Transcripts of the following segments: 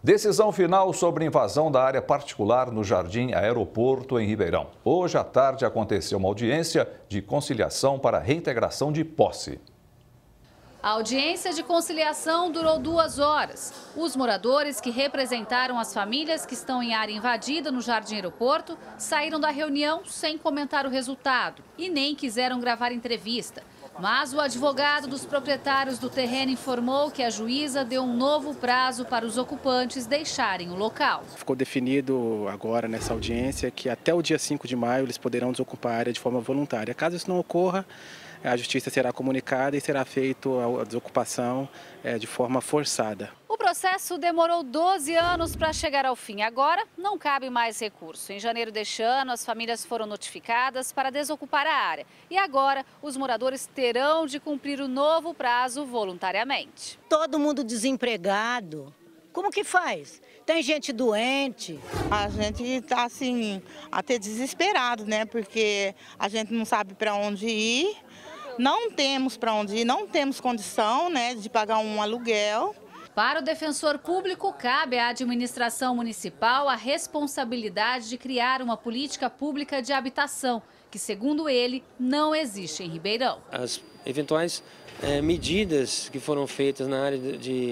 Decisão final sobre invasão da área particular no Jardim Aeroporto, em Ribeirão. Hoje à tarde aconteceu uma audiência de conciliação para reintegração de posse. A audiência de conciliação durou 2 horas. Os moradores que representaram as famílias que estão em área invadida no Jardim Aeroporto saíram da reunião sem comentar o resultado e nem quiseram gravar entrevista. Mas o advogado dos proprietários do terreno informou que a juíza deu um novo prazo para os ocupantes deixarem o local. Ficou definido agora nessa audiência que até o dia 5 de maio eles poderão desocupar a área de forma voluntária. Caso isso não ocorra, a justiça será comunicada e será feita a desocupação de forma forçada. O processo demorou 12 anos para chegar ao fim. Agora não cabe mais recurso. Em janeiro deste ano, as famílias foram notificadas para desocupar a área. E agora, os moradores terão de cumprir o novo prazo voluntariamente. Todo mundo desempregado. Como que faz? Tem gente doente. A gente está assim, até desesperado, né? Porque a gente não sabe para onde ir, não temos para onde ir, não temos condição, né, de pagar um aluguel. Para o defensor público, cabe à administração municipal a responsabilidade de criar uma política pública de habitação, que, segundo ele, não existe em Ribeirão. As eventuais medidas que foram feitas na área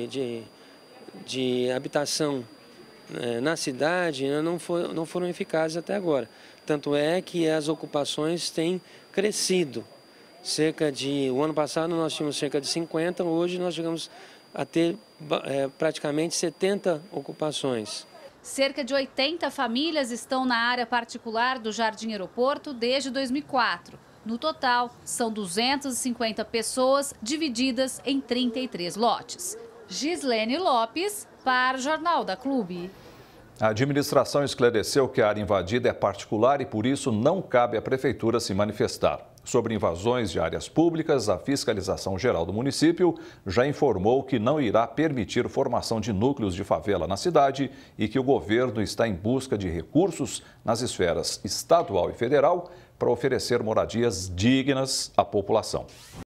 de habitação na cidade não foram eficazes até agora. Tanto é que as ocupações têm crescido. O ano passado nós tínhamos cerca de 50, hoje nós chegamos a ter praticamente 70 ocupações. Cerca de 80 famílias estão na área particular do Jardim Aeroporto desde 2004. No total, são 250 pessoas divididas em 33 lotes. Gislene Lopes, para o Jornal da Clube. A administração esclareceu que a área invadida é particular e, por isso, não cabe à prefeitura se manifestar. Sobre invasões de áreas públicas, a Fiscalização Geral do município já informou que não irá permitir formação de núcleos de favela na cidade e que o governo está em busca de recursos nas esferas estadual e federal para oferecer moradias dignas à população.